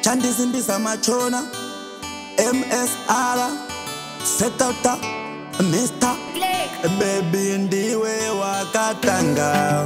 Chandisimbisa machona MSR Setauta Mr. Baby ndiwe wakatanga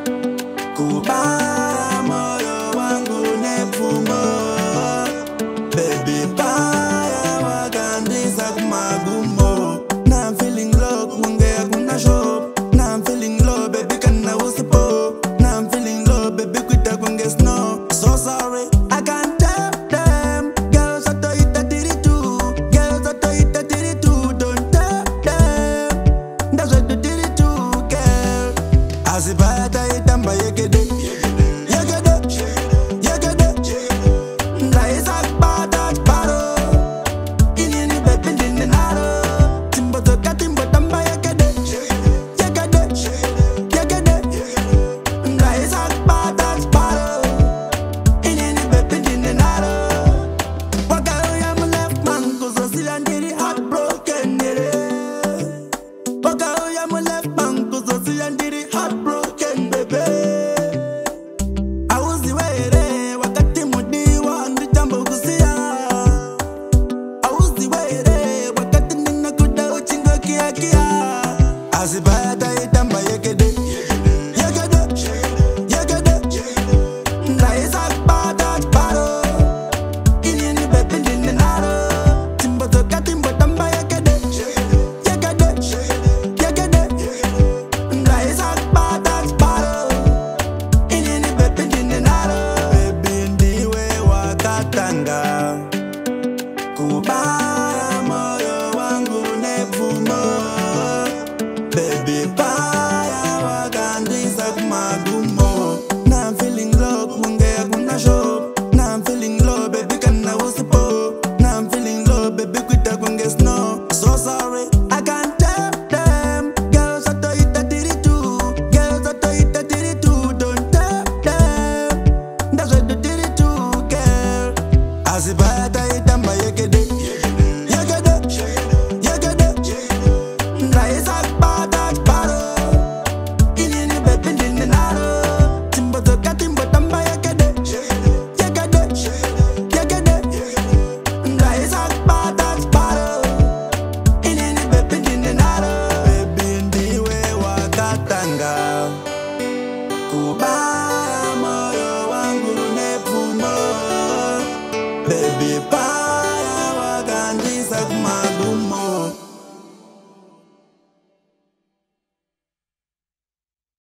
kubaya moyo wangu nefumo. Baby baya wakandisa kumagumo. Now I'm feeling low kungea kuna shop. Now I'm feeling low baby kana usipo. Now I'm feeling low baby kuita kunge snow. So sorry I can't tell them. Girls I thought it did it too. Girls I thought it did it too. Don't tell them. That's what they did it too, girl. Asibata itamba yekede. Asibata itamba yekede. Yekede. Yekede. Ndaisa bada baro. Inini baby ndine naro. Timbo toka timbo tamba yekede. Yekede. Yekede. Ndaisa bada baro. Inini baby ndine naro. Baby ndiwe wakatanga kubaya moyo wangu nefumo. Baby baya wakandisa kumagumo. Now I'm feeling low kungea kuna shop. Now I'm feeling low baby kana usipo. Now I'm feeling low baby kuita kunge snow. So sorry I can't tell them. Girls I thought it did it too. Girls I thought it did it too. Don't tell them. That's what they did it too, girl. Asibata itamba yekede. Yekede. Yekede. Ndaisa bada baro. Inini baby ndine naro. Timbo toka timbo tamba yekede. Yekede. Yekede. Ndaisa bada baro. Inini baby ndine naro. Baby ndiwe wakatanga kubaya